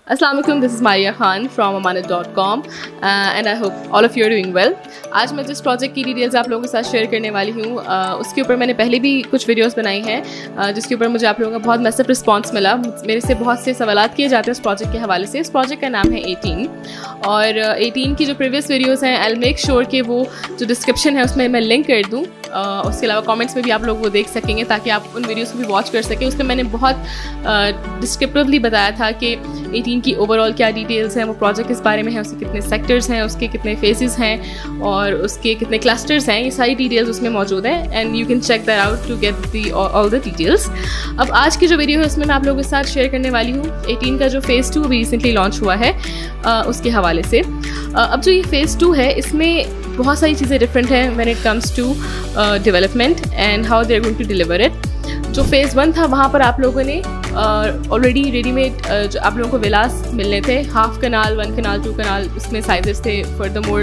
अस्सलाम वालेकुम, this is Maria Khan from amanat.com and I hope all of you are doing well. आज मैं जिस प्रोजेक्ट की डिटेल्स आप लोगों के साथ शेयर करने वाली हूँ उसके ऊपर मैंने पहले भी कुछ वीडियोस बनाई हैं जिसके ऊपर मुझे आप लोगों का बहुत मैसिव रिस्पांस मिला। मेरे से बहुत से सवालात किए जाते हैं इस प्रोजेक्ट के हवाले से। इस प्रोजेक्ट का नाम है 18 और 18 की जो प्रीवियस वीडियोज़ हैं आई विल मेक श्योर कि वो जो डिस्क्रिप्शन है उसमें मैं लिंक कर दूँ। उसके अलावा कमेंट्स में भी आप लोग वो देख सकेंगे ताकि आप उन वीडियोस को भी वॉच कर सकें। उसमें मैंने बहुत डिस्क्रिप्टिवली बताया था कि 18 की ओवरऑल क्या डिटेल्स हैं, वो प्रोजेक्ट किस बारे में है, उसके कितने सेक्टर्स हैं, उसके कितने फेजेस हैं और उसके कितने क्लस्टर्स हैं। ये सारी डिटेल्स उसमें मौजूद हैं and you can check that out to get the all the details. अब आज की जो वीडियो है उसमें मैं आप लोगों के साथ शेयर करने वाली हूँ 18 का जो फेज़ 2 अभी रिसेंटली लॉन्च हुआ है उसके हवाले से। अब जो ये फेज़ 2 है इसमें बहुत सारी चीज़ें डिफरेंट हैं when it comes to development and how they are going to deliver it. जो फेज़ 1 था वहाँ पर आप लोगों ने ऑलरेडी रेडीमेड जो आप लोगों को विलास मिलने थे, हाफ कनाल, 1 कनाल, 2 कनाल, इसमें साइजेस थे, furthermore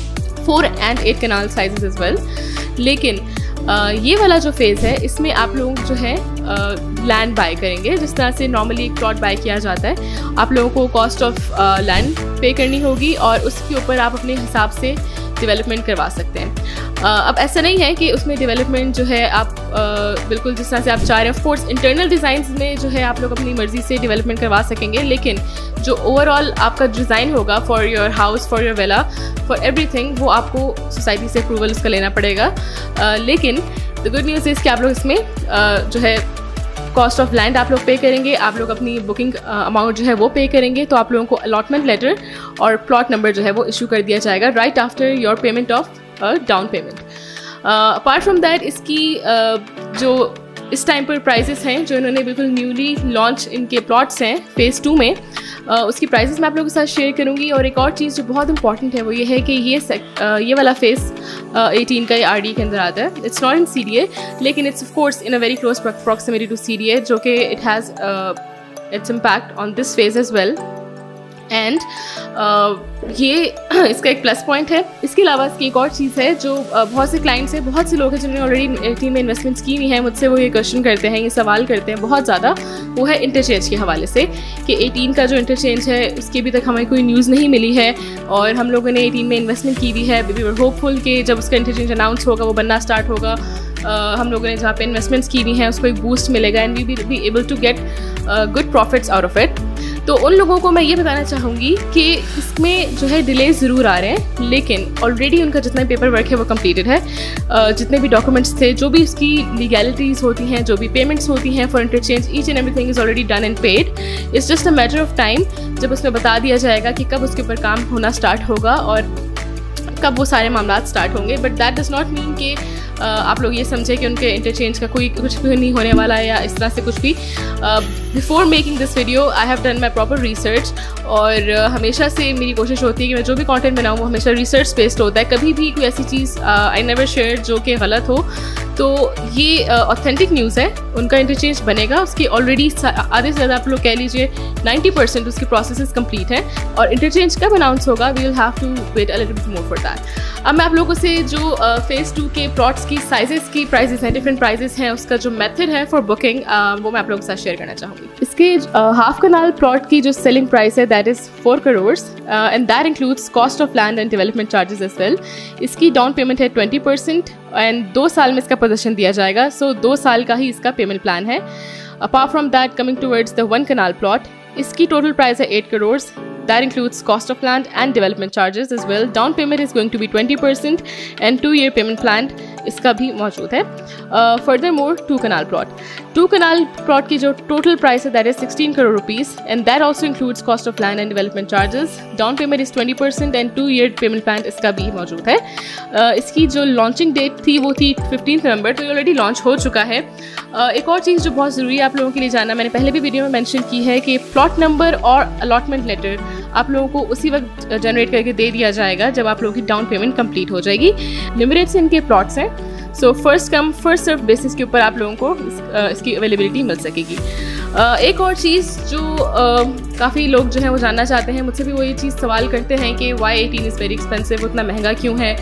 4 and 8 kanal sizes as well. लेकिन ये वाला जो फेज़ है इसमें आप लोग जो है लैंड बाय करेंगे। जिस तरह से नॉर्मली एक प्लॉट बाय किया जाता है, आप लोगों को कॉस्ट ऑफ लैंड पे करनी होगी और उसके ऊपर आप अपने हिसाब से डेवलपमेंट करवा सकते हैं। अब ऐसा नहीं है कि उसमें डेवलपमेंट जो है आप बिल्कुल जिस तरह से आप चाह रहे हैं, ऑफ कोर्स इंटरनल डिज़ाइंस में जो है आप लोग अपनी मर्ज़ी से डेवलपमेंट करवा सकेंगे, लेकिन जो ओवरऑल आपका डिज़ाइन होगा for your house, for your villa, for everything, वो आपको सोसाइटी से अप्रूवल उसका लेना पड़ेगा। लेकिन द गुड न्यूज़ इज़ कि आप लोग इसमें जो है कॉस्ट ऑफ लैंड आप लोग पे करेंगे, आप लोग अपनी बुकिंग अमाउंट जो है वो पे करेंगे, तो आप लोगों को अलॉटमेंट लेटर और प्लॉट नंबर जो है वो इशू कर दिया जाएगा right after your payment of down payment. Apart from that इसकी जो इस टाइम पर प्राइसेस हैं जो इन्होंने बिल्कुल न्यूली लॉन्च इनके प्लॉट्स हैं फेज़ 2 में, उसकी प्राइसेस मैं आप लोगों के साथ शेयर करूंगी। और एक और चीज़ जो बहुत इंपॉर्टेंट है वो ये है कि ये वाला फेज़ 18 का RD के अंदर आता है। इट्स नॉट इन CDA लेकिन it's of course in a very close proximity to CDA, जो कि it has its impact on this phase as well and ये इसका एक प्लस पॉइंट है। इसके अलावा इसकी एक और चीज़ है जो बहुत से क्लाइंट्स हैं, बहुत से लोग हैं जिन्होंने ऑलरेडी 18 में इन्वेस्टमेंट्स की हुई हैं, मुझसे वो ये क्वेश्चन करते हैं, ये सवाल करते हैं बहुत ज़्यादा, वो है इंटरचेंज के हवाले से कि 18 का जो इंटरचेंज है उसकी अभी तक हमें कोई न्यूज़ नहीं मिली है और हम लोगों ने 18 में इन्वेस्टमेंट की हुई है। वी वर होपफुल कि जब उसका इंटरचेंज अनाउंस होगा, वो बनना स्टार्ट होगा, हम लोगों ने जहाँ पे इन्वेस्टमेंट्स की हुई हैं उसको एक बूस्ट मिलेगा and we will be able to get good profits out of it. तो उन लोगों को मैं ये बताना चाहूँगी कि इसमें जो है डिले ज़रूर आ रहे हैं, लेकिन ऑलरेडी उनका जितना पेपर वर्क है वो कंप्लीटेड है। जितने भी डॉक्यूमेंट्स थे, जो भी उसकी लीगैलिटीज़ होती हैं, जो भी पेमेंट्स होती हैं for interchange, each and everything is already done and paid. It's just a matter of time जब उसमें बता दिया जाएगा कि कब उसके ऊपर काम होना स्टार्ट होगा और कब वो सारे मामला स्टार्ट होंगे। But that does not mean कि आप लोग ये समझें कि उनके इंटरचेंज का कुछ भी नहीं होने वाला है या इस तरह से कुछ भी। Before making this video I have done my proper research और हमेशा से मेरी कोशिश होती है कि मैं जो भी कंटेंट बनाऊँ वो हमेशा रिसर्च बेस्ड होता है। कभी भी कोई ऐसी चीज़ आई नेवर शेयर जो कि गलत हो। तो ये ऑथेंटिक न्यूज़ है, उनका इंटरचेंज बनेगा, उसकी ऑलरेडी आधे से ज़्यादा आप लोग कह लीजिए 90% उसकी प्रोसेस कंप्लीट है और इंटरचेंज कब अनाउंस होगा we will have to wait a little bit more for that. अब मैं आप लोगों से जो फेज़ 2 के प्लॉट्स की साइजेस की प्राइसेस हैं, डिफरेंट प्राइसेस हैं, उसका जो मेथड है फॉर बुकिंग वो मैं आप लोगों के साथ शेयर करना चाहूँगी। इसके हाफ कनाल प्लॉट की जो सेलिंग प्राइस है that is 4 crore and that includes cost of land and development charges as well. इसकी डाउन पेमेंट है 20% एंड 2 साल में इसका पोजेसन दिया जाएगा, सो 2 साल का ही इसका पेमेंट प्लान है। Apart from that coming towards the 1 kanal plot, इसकी टोटल प्राइस है 8 crore. That includes cost of land and development charges as well. Down payment is going to be 20% and 2-year payment plan इसका भी मौजूद है। Furthermore, 2 canal plot. 2 canal plot की जो total price है that is 16 crore rupees and that also includes cost of land and development charges. Down payment is 20% and 2-year payment plan इसका भी मौजूद है। इसकी जो launching date थी वो थी 15 नवंबर, तो ऑलरेडी लॉन्च हो चुका है। एक और चीज़ जो बहुत ज़रूरी है आप लोगों के लिए जानना, मैंने पहले भी वीडियो में मेंशन की है कि प्लॉट नंबर और अलॉटमेंट लेटर आप लोगों को उसी वक्त जनरेट करके दे दिया जाएगा जब आप लोगों की डाउन पेमेंट कंप्लीट हो जाएगी। लिमिटेड से इनके प्लॉट्स हैं, so first come first serve basis के ऊपर आप लोगों को इसकी अवेलेबिलिटी मिल सकेगी। एक और चीज़ जो काफ़ी लोग जो है वो जानना चाहते हैं, मुझसे भी वो ये चीज़ सवाल करते हैं कि वाई 18 इज़ वेरी एक्सपेंसिव, उतना महंगा क्यों है,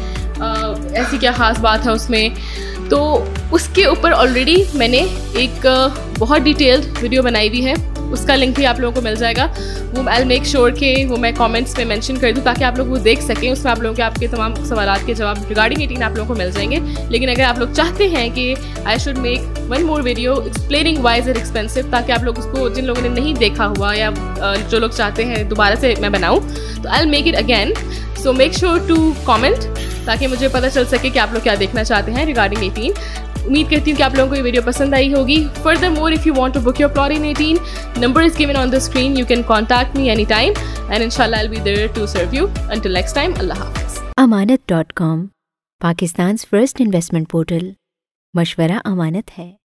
ऐसी क्या ख़ास बात है उसमें। तो उसके ऊपर ऑलरेडी मैंने एक बहुत डिटेल्ड वीडियो बनाई हुई है उसका लिंक भी आप लोगों को मिल जाएगा। वो आई मेक श्योर कि वो मैं कमेंट्स में मेंशन कर दूँ ताकि आप लोग वो देख सकें। उसमें आप लोगों के आपके तमाम सवालात के जवाब रिगार्डिंग 18 आप लोगों को मिल जाएंगे। लेकिन अगर आप लोग चाहते हैं कि I should make one more video explaining why is it expensive, ताकि आप लोग उसको जिन लोगों ने नहीं देखा हुआ या जो लोग चाहते हैं दोबारा से मैं बनाऊँ, तो I make it again. So make sure to comment ताकि मुझे पता चल सके कि आप लोग क्या देखना चाहते हैं रिगार्डिंग 18। उम्मीद करती हूँ कि आप लोगों को ये वीडियो पसंद आई होगी। Furthermore, if you want to book your plot in 18, number is given on the screen. You can contact me anytime and inshallah I'll be there to serve you. Until next time, Allah Hafiz. Amanat.com, Pakistan's first investment portal. मशवरा अमानत है।